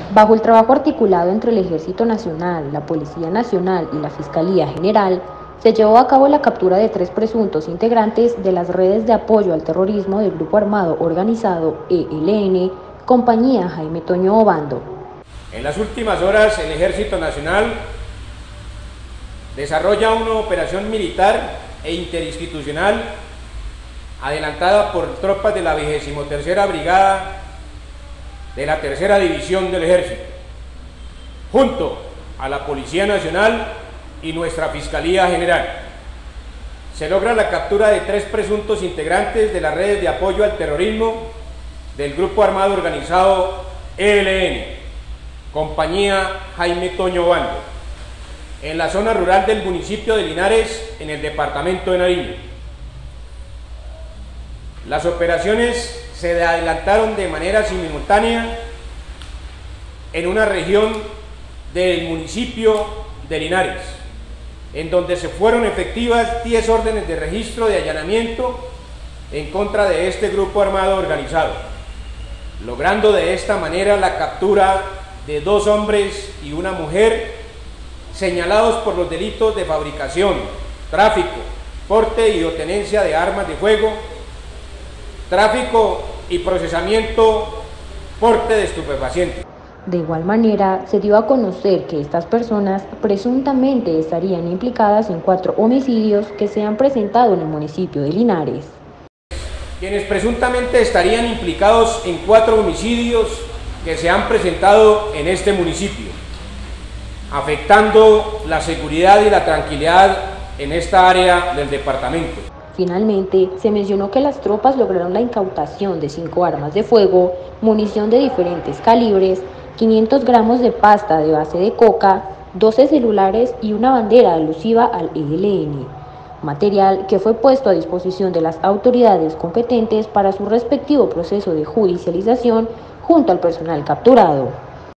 Bajo el trabajo articulado entre el Ejército Nacional, la Policía Nacional y la Fiscalía General, se llevó a cabo la captura de 3 presuntos integrantes de las redes de apoyo al terrorismo del Grupo Armado Organizado ELN, Compañía Jaime Toño Obando. En las últimas horas, el Ejército Nacional desarrolla una operación militar e interinstitucional adelantada por tropas de la 23ª Brigada de la Tercera División del Ejército, junto a la Policía Nacional y nuestra Fiscalía General. Se logra la captura de 3 presuntos integrantes de las redes de apoyo al terrorismo del Grupo Armado Organizado ELN, Compañía Jaime Toño Obando, en la zona rural del municipio de Linares, en el departamento de Nariño. Las operaciones se adelantaron de manera simultánea en una región del municipio de Linares, en donde se fueron efectivas 10 órdenes de registro de allanamiento en contra de este grupo armado organizado, logrando de esta manera la captura de 2 hombres y una mujer señalados por los delitos de fabricación, tráfico, porte y o tenencia de armas de fuego, tráfico y procesamiento, porte de estupefacientes. De igual manera, se dio a conocer que estas personas presuntamente estarían implicadas en 4 homicidios que se han presentado en el municipio de Linares. Quienes presuntamente estarían implicados en 4 homicidios que se han presentado en este municipio, afectando la seguridad y la tranquilidad en esta área del departamento. Finalmente, se mencionó que las tropas lograron la incautación de 5 armas de fuego, munición de diferentes calibres, 500 gramos de pasta de base de coca, 12 celulares y una bandera alusiva al ELN, material que fue puesto a disposición de las autoridades competentes para su respectivo proceso de judicialización junto al personal capturado.